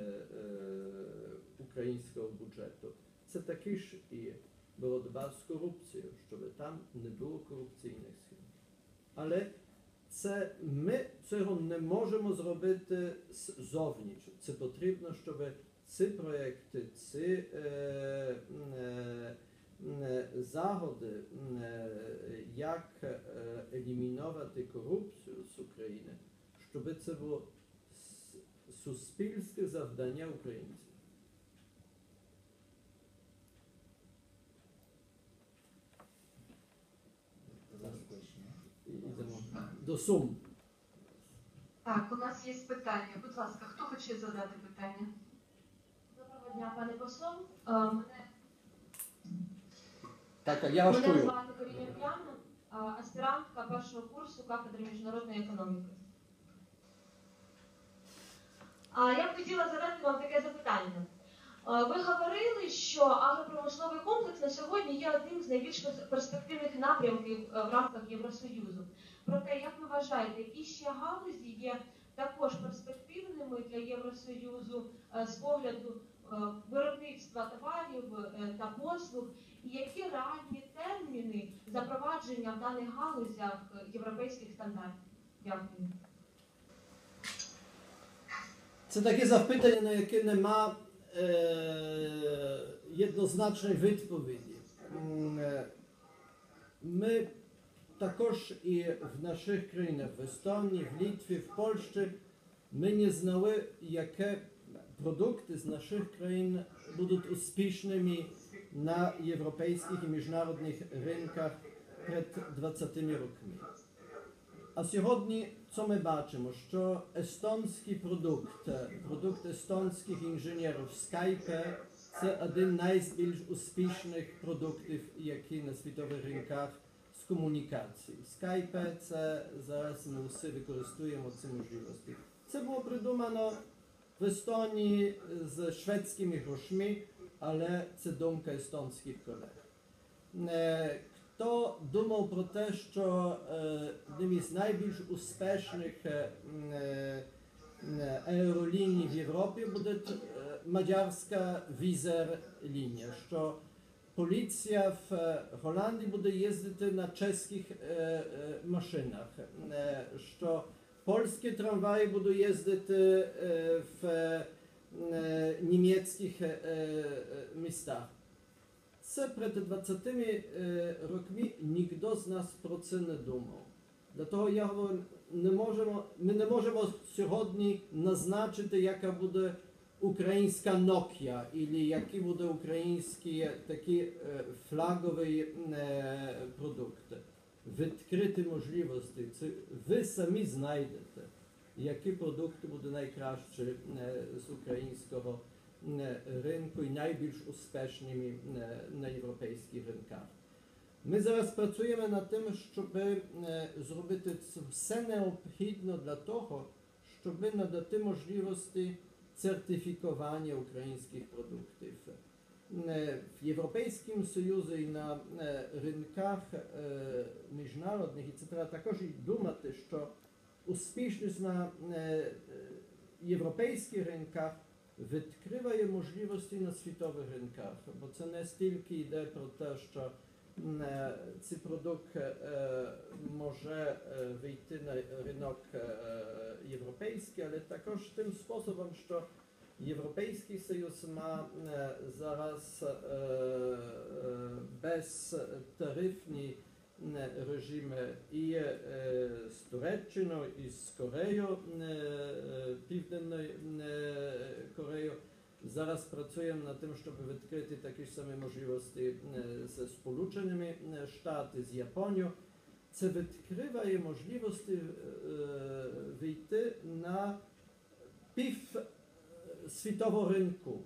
українського бюджету. Це також і боротьба з корупцією, щоб там не було корупційних схем. Але це ми цього не можемо зробити ззовні. Це потрібно, щоб ці проєкти, ці е, е, заходи, як елімінувати корупцію з України, щоб це було суспільське завдання українців. Йдемо до Сум. Так, у нас є питання. Будь ласка, хто хоче задати питання? Доброго дня, пане посол. Мене Так, а я вас Мене чую. звати Коріня П'яна, аспірантка першого курсу кафедри міжнародної економіки. А я б хотіла задати вам таке запитання. Ви говорили, що агропромисловий комплекс на сьогодні є одним з найбільш перспективних напрямків в рамках Євросоюзу. Проте, як ви вважаєте, які ще галузі є також перспективними для Євросоюзу з погляду виробництва товарів та послуг, і які реальні терміни запровадження в даних галузях європейських стандартів? Дякую. Це таке запитання, на яке нема е, jednoznacznej відповіді. Ми також і в наших країнах, в Естонії, в Литві, в Польщі, ми не знали, які продукти з наших країн будуть успішними на європейських і міжнародних ринках перед двадцятими роками. А сьогодні, що ми бачимо? Що естонський продукт, продукт естонських інженерів Skype – це один з найбільш успішних продуктів, які на світових ринках з комунікації. Skype – це зараз ми всі використовуємо ці можливості. Це було придумано в Естонії з шведськими грошми, але це думка естонських колег. Хто думав про те, що одним із найбільш успішних аероліній в Європі буде мадярська візер-лінія, що поліція в Голландії буде їздити на чеських машинах, що польські трамваї будуть їздити в німецьких містах. Це перед двадцятими роками ніхто з нас про це не думав. Для того я говорю, не можемо, ми не можемо сьогодні назначити, яка буде українська Nokia, або який буде український такий флаговий продукт. Відкриті можливості, це ви самі знайдете, які продукти будуть найкращі з українського ринку і найбільш успішними на європейських ринках. Ми зараз працюємо над тим, щоб зробити все необхідне для того, щоб надати можливості сертифікування українських продуктів. w Європейському Союзі і на ринках міжнародних, і це треба також і думати, що успішність на європейських ринках відкриває можливості на світових ринках, бо це не стільки йде про те, що цей продукт може вийти на ринок європейський, але також тим способом, що Європейський Союз має зараз безтарифні режими і з Туреччиною, і з Кореєю, Південною Кореєю. Зараз працюємо над тим, щоб відкрити такі ж самі можливості зі Сполученими Штатами, з Японією. Це відкриває можливості вийти на пів світового ринку,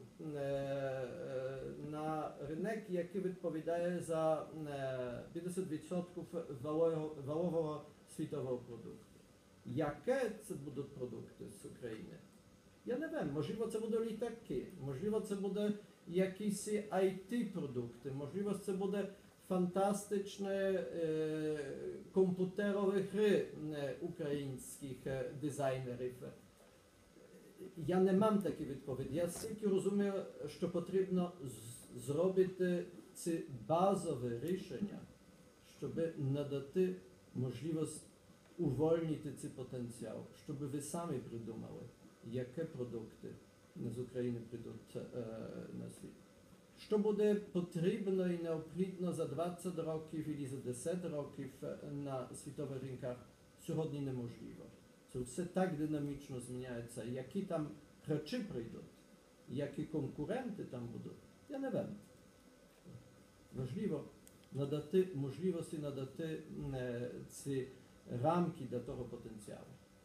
на ринок, який відповідає за п'ятдесят відсотків валового світового продукту. Яке це будуть продукти з України? Я не wiem, можливо це будуть літаки, можливо це буде якісь ай ті-продукти, можливо це буде фантастичні е, комп'ютерові гри е, українських е, дизайнерів. Я не мам такі відповіді. Я тільки розумію, що потрібно зробити ці базові рішення, щоб надати можливість увольнити цей потенціал, щоб ви самі придумали, які продукти з України прийдуть е, на світ. Що буде потрібно і необхідно за двадцять років або за десять років на світових ринках, сьогодні неможливо. Це все так динамічно зміняється. Які там речі прийдуть, які конкуренти там будуть, я не wiem. Важливо надати можливості, надати е, ці рамки для того потенціалу.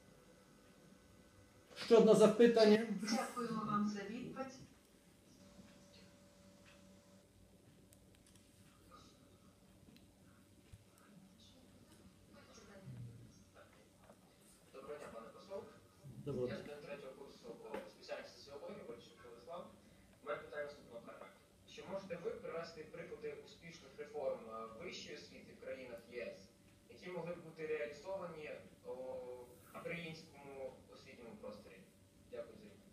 Ще одне запитання. Дякуємо вам за відповідь. Доброго дня, пане посол. Доброго. Я студент третього курсу по спеціальності соціології, Вольчук Владислав. Моє питання наступного характеру. Чи можете ви привести приклади успішних реформ вищої освіти в країнах ЄС, які могли б бути реалізовані у українському освітньому просторі? Дякую за відповідь.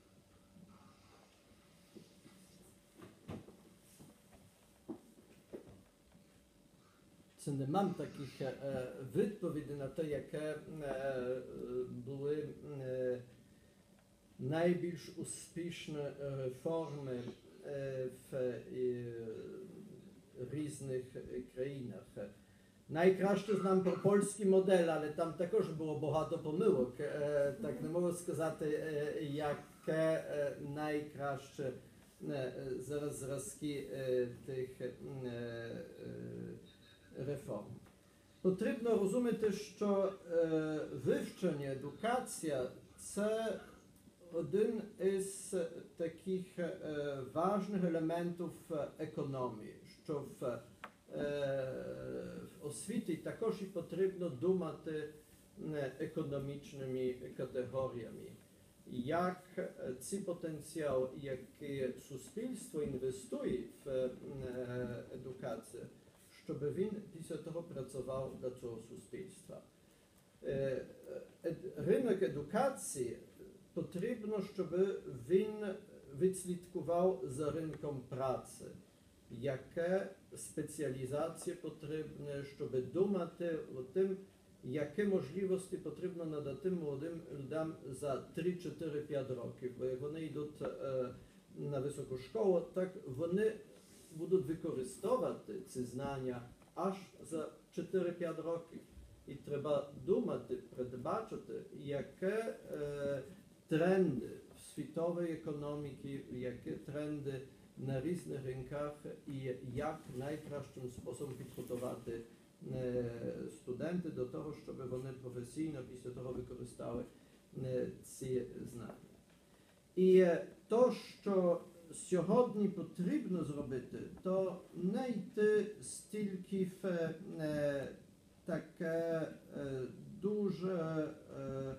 Це не мам таких е, відповідей на те, які е, були е, найбільш успішні реформи е, в е, різних країнах. Найкраще знам про польський модель, але там також було багато помилок. Е, так не можу сказати, е, яке е, найкраще е, зараз зразки е, тих е, е, реформ. Потрібно розуміти, що е, вивчення, едукація – це один із таких е, важних елементів економії, що в, е, в освіті також і потрібно думати економічними категоріями. Як цей потенціал, який суспільство інвестує в е, едукацію, щоб він після того працював для цього суспільства. Е, е, ринок едукації потрібно, щоб він відслідкував за ринком праці, яке спеціалізації потрібне, щоб думати о тим, які можливості потрібно надати молодим людям за три, чотири, п'ять років. Бо як вони йдуть е, на високу школу, так вони будуть використовувати ці знання аж за чотири-п'ять років. І треба думати, передбачити, які е, тренди в світовій економіці, які тренди на різних ринках і як найкращим способом підготувати е, студенти до того, щоб вони професійно після того використали е, ці знання. І то, що сьогодні потрібно зробити, то не йти стільки в е, таке е, дуже е,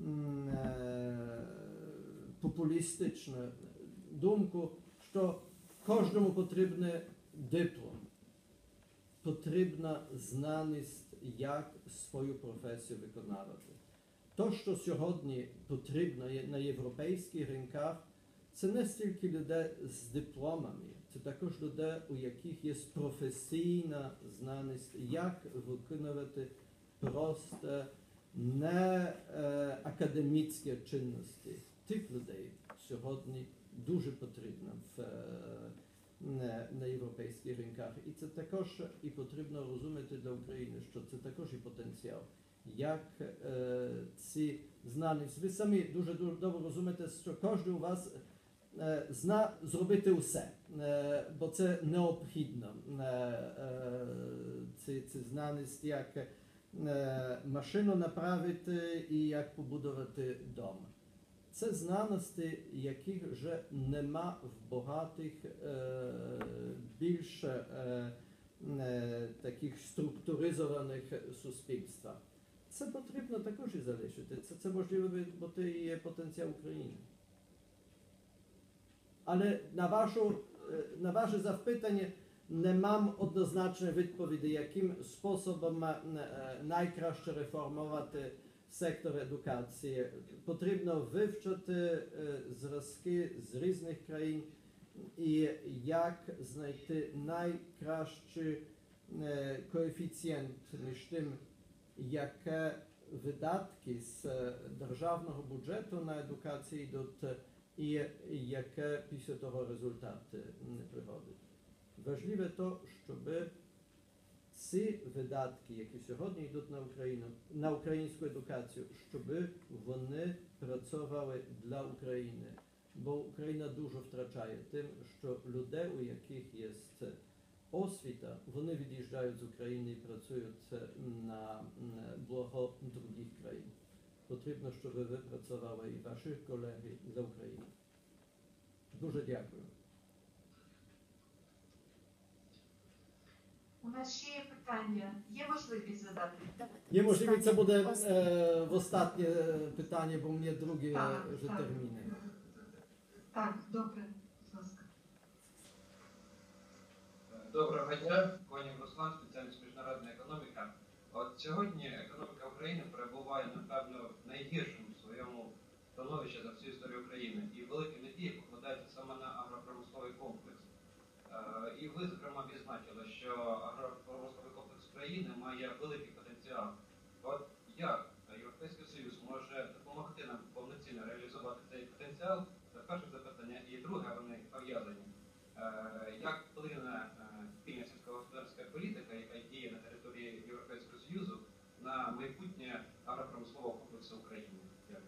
е, популістичну думку, що Кожному потрібен диплом, потрібна знаність, як свою професію виконувати. То, що сьогодні потрібно на європейських ринках, це не стільки людей з дипломами, це також людей, у яких є професійна знаність, як виконувати просто не е, академічні чинності. Тих людей сьогодні дуже потрібно в, е, на європейських ринках. І це також і потрібно розуміти для України, що це також і потенціал. Як е, ці знаність. Ви самі дуже добре розумієте, що кожен у вас е, зна зробити усе, е, бо це необхідно. Е, е, ці, ці знаність, як е, машину направити і як побудувати дом. Це знаності, яких вже нема в багатих е, більш е, е, таких структуризованих суспільствах. Це потрібно також і залишити. Це, це можливо, бо це є потенціал України. Але на, вашу, на ваше запитання не мам однозначної відповіді, яким способом найкраще реформувати сектор едукації. Потрібно вивчити зразки з різних країн і як знайти найкращий коефіцієнт між тим, яке видатки з державного бюджету на едукацію йдуть і яке після того результати не приходять. Важливо то, щоб ці видатки, які сьогодні йдуть на Україну, на українську едукацію, щоб вони працювали для України. Бо Україна дуже втрачає тим, що людей, у яких є освіта, вони від'їжджають з України і працюють на благо других країн. Потрібно, щоб ви працювали і ваші колеги за Україну. Дуже дякую. У нас ще є питання. Є можливість задати? Є можливість, це буде е, в останнє питання, бо у мене другі Так, вже так. терміни. Так, добре. Будь ласка. Доброго дня, Конів Руслан, спеціаліст міжнародна економіка. От сьогодні економіка України перебуває, напевно, в найгіршому своєму становищі за всю історію України. І великі надії покладаються саме на агропромисловий комплекс. Е, і ви, зокрема, відзначили, що агропромисловий комплекс України має великий потенціал. От як Європейський Союз може допомогти нам повноцінно реалізувати цей потенціал? Це перше запитання. І друге, вони пов'язані. Як вплине спільна сільськогосподарська політика, яка діє на території Європейського Союзу, на майбутнє агропромислового комплексу України? Дякую.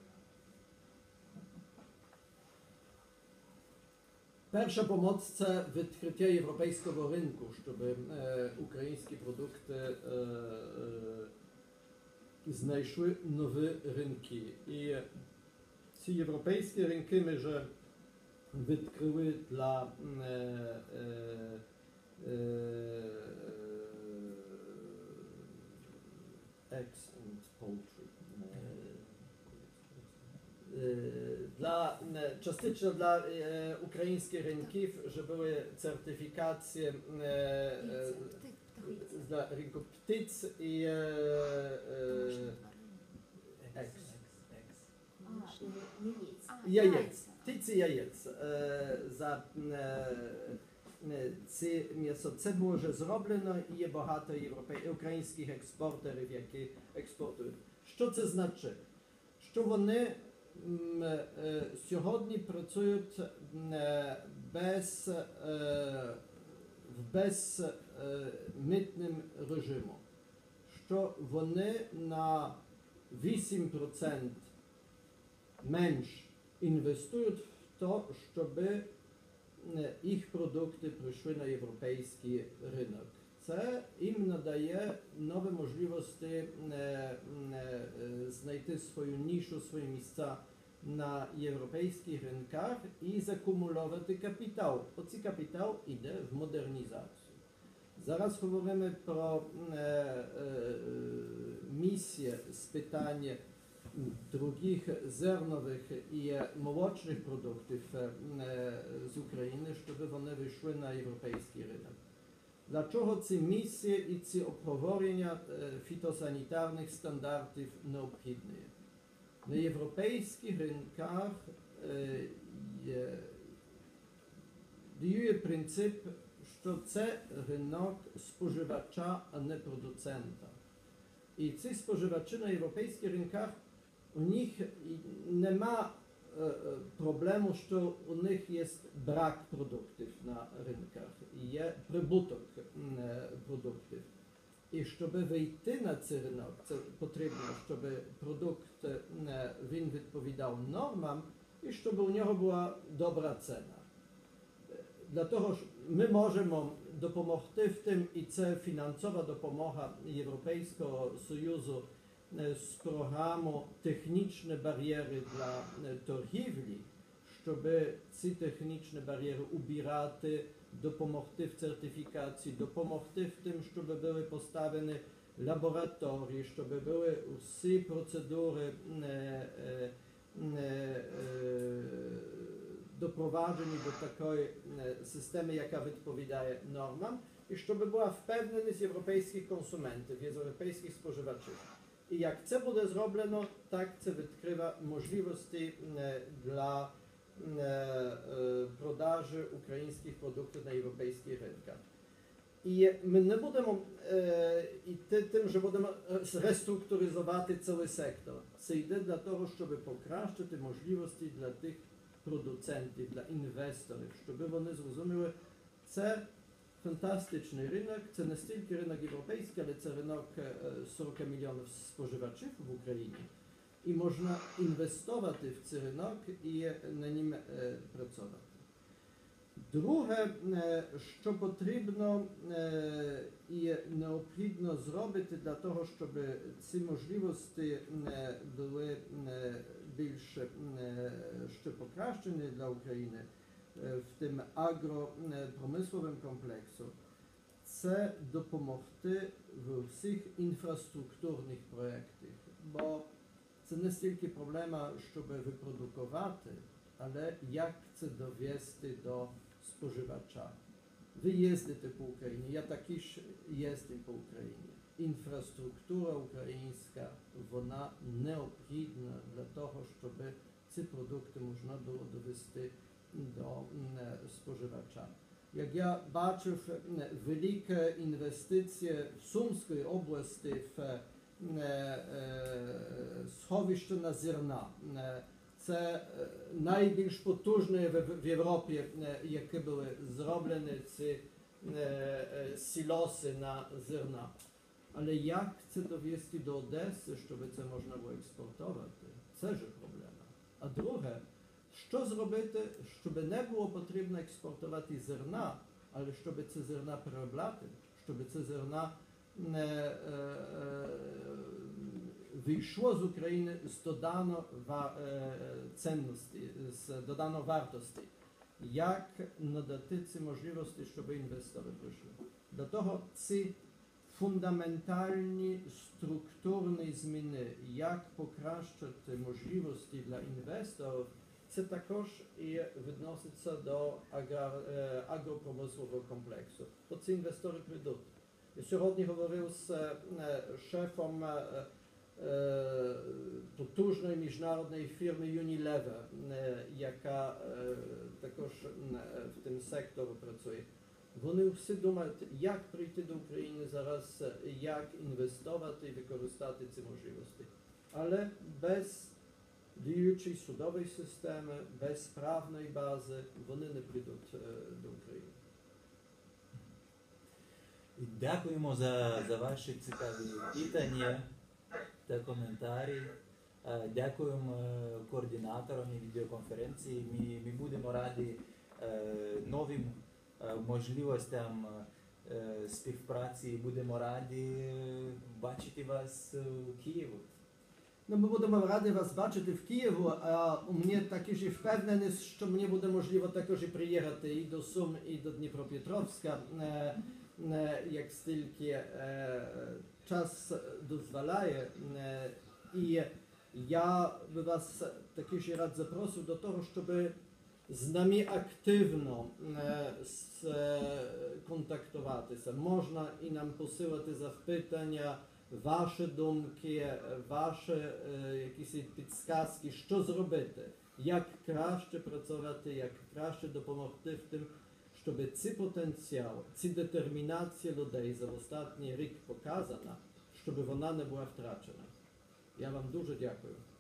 Перша pomoc – це відкриття європейського ринку, щоб е, українські продукти е, е, знайшли нові ринки. І ці європейські ринки ми вже відкрили для е, е, е, eggs and poultry. Е, для, частично для е, українських ринків, що були сертифікації е, е, для ринку птиць і е, е, eggs. Яєць. Птиці яєць. Е, за е, ці м'ясо. Це було вже зроблено і є багато європей... українських експортерів, які експортують. Що це значить? Що вони м, е, сьогодні працюють е, без, е, без е, митним режимом. Що вони на вісім відсотків менш інвестують в те, щоб їх продукти прийшли на європейський ринок. Це їм надає нові можливості знайти свою нішу, свої місця на європейських ринках і закумулювати капітал. Оцей капітал йде в модернізацію. Зараз говоримо про місію з питання других зернових і молочних продуктів з України, щоб вони вийшли на європейський ринок. Для чого ці місії і ці обговорення фітосанітарних стандартів необхідні? На європейських ринках діє принцип, що це ринок споживача, а не продуцента. І ці споживачі на європейських ринках, у них нема проблему, що у них є брак продуктів на ринках, є прибуток продуктів. І щоб вийти на цей ринок, це потрібно, щоб продукт він відповідав нормам і щоб у нього була добра ціна. Для того, що ми можемо допомогти в тим, і це фінансова допомога Європейського Союзу з програму «Технічні бар'єри для торгівлі», щоб ці технічні бар'єри убирати, допомогти в сертифікації, допомогти в тим, щоб були поставлені лабораторії, щоб були всі процедури допроваджені до такої системи, яка відповідає нормам, і щоб була впевненість європейських консументів, європейських споживачів. І як це буде зроблено, так це відкриває можливості для продажі українських продуктів на європейських ринках. І ми не будемо йти тим, що будемо реструктуризувати цілий сектор. Це йде для того, щоб покращити можливості для тих продуцентів, для інвесторів, щоб вони зрозуміли, це фантастичний ринок, це не стільки ринок європейський, але це ринок сорок мільйонів споживачів в Україні. І можна інвестувати в цей ринок і на ним працювати. Друге, що потрібно і необхідно зробити для того, щоб ці можливості були більш ще покращені для України в тим агропромисловим комплексу, це допомогти в всіх інфраструктурних проєктах. Бо це не стільки проблема, щоб випродукувати, але як це довести до споживача. Ви їздите по Україні, я також їздив по Україні. Інфраструктура українська, вона необхідна для того, щоб ці продукти можна було довести до споживача. Як я бачив великі інвестиції в Сумській області в сховище на зерна. Це найбільш потужне в Європі, які були зроблені ці сілоси на зерна. Але як це довести до Одеси, щоб це можна було експортувати? Це ж проблема. А друге, що зробити, щоб не було потрібно експортувати зерна, але щоб це зерна переробляти, щоб це зерна не вийшло з України з додано цінності, з додано вартості. Як надати ці можливості, щоб інвестори прийшли? До того ці фундаментальні структурні зміни, як покращити можливості для інвесторів, це також і відноситься до агропромислового комплексу. Бо ці інвестори прийдуть. Я сьогодні говорив з шефом потужної міжнародної фірми Unilever, яка також в цьому секторі працює. Вони всі думають, як прийти до України зараз, як інвестувати і використати ці можливості. Але без діючої судової системи, без правної бази, вони не прийдуть до України. Дякуємо за, за ваші цікаві питання та коментарі. Дякуємо координаторам відеоконференції. Ми, ми будемо раді новим можливостям співпраці. Будемо раді бачити вас у Києві. No, my будемо раді вас бачити в Києві, а у мене також і впевненість, що мені буде можливо також і приїхати і до Сум, і до Дніпропетровська, як стільки час дозволяє. І Я би вас також рад запросив до того, щоб з нами активно контактуватися. Можна і нам посилати запитання, ваші думки, ваші якісь підсказки, що зробити, як краще працювати, як краще допомогти в тим, щоб цей потенціал, ці детермінація людей за останній рік показана, щоб вона не була втрачена. Я вам дуже дякую.